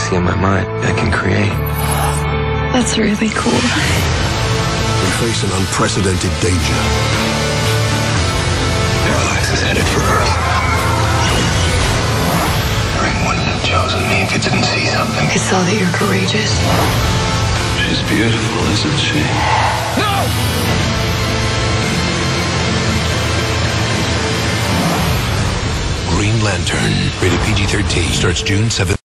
see in my mind, I can create. That's really cool. We face an unprecedented danger. Parallax is headed for Earth. Ring wouldn't have chosen me if it didn't see something. It saw that you're courageous. She's beautiful, isn't she? No! Green Lantern, rated PG-13, starts June 7th.